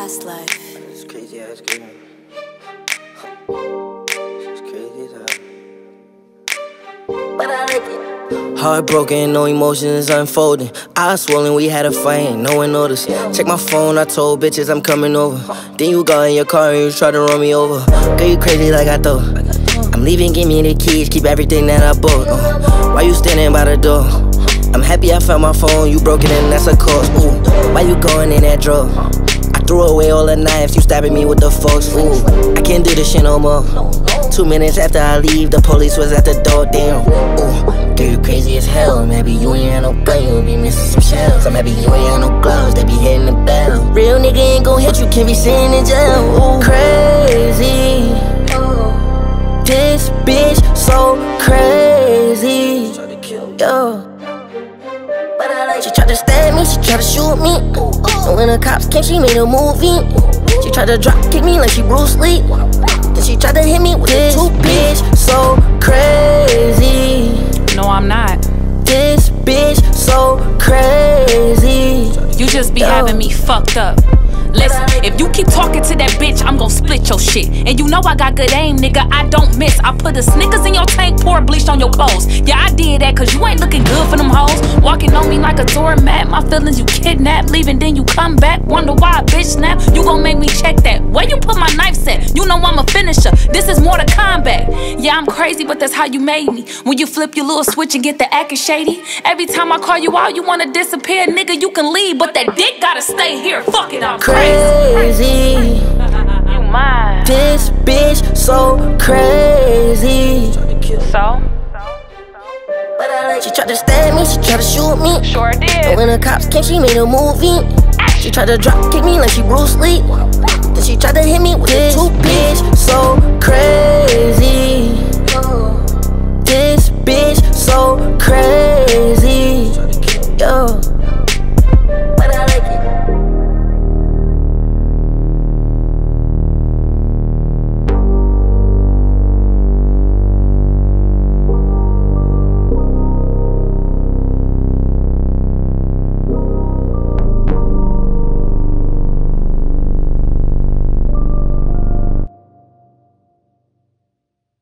fast life. It's crazy ass game. It's crazy as hell. But I like it. Heartbroken, no emotions unfolding. Eyes swollen, we had a fight, no one noticed. Check my phone, I told bitches I'm coming over. Then you got in your car and you tried to run me over. Girl, you crazy like I thought. I'm leaving, give me the keys, keep everything that I bought. Why you standing by the door? I'm happy I found my phone, you broke it and that's a cost. Ooh, why you going in that drawer? I threw away all the knives, you stabbing me with the forks. Ooh, I can't do this shit no more. 2 minutes after I leave, the police was at the door. Damn, ooh, girl, you crazy as hell. Maybe you ain't had no gun, you'll be missing some shells. I'm happy you ain't had no gloves, they be hitting the bell. Real nigga ain't gon' hit you, can't be sitting in jail. Ooh, crazy. This bitch so crazy. Yo. She tried to stab me, she tried to shoot me. And when the cops came, she made a movie. She tried to drop kick me like she Bruce Lee. Then she tried to hit me with this bitch so crazy. No, I'm not. This bitch so crazy. You just be having me fucked up. Listen, if you keep talking to that bitch, I'm gon' split your shit. And you know I got good aim, nigga, I don't miss. I put the Snickers in your tank, pour bleach on your clothes. Yeah, I did that cause you ain't looking good for them hoes. Walking on me like a doormat, my feelings you kidnapped. Leaving, then you come back, wonder why a bitch snap. You gon' make me check that. Where you put my knife at? You know I'm a finisher, this is more to combat. Yeah, I'm crazy, but that's how you made me. When you flip your little switch and get the acting shady. Every time I call you out, you wanna disappear. Nigga, you can leave, but that dick gotta stay here. Fuck it, I'm crazy. You mine. This bitch so crazy. So? She tried to stab me, she tried to shoot me. Sure did. And when the cops came, she made a movie. She tried to drop kick me like she Bruce Lee. Then she tried to hit me with this bitch so crazy.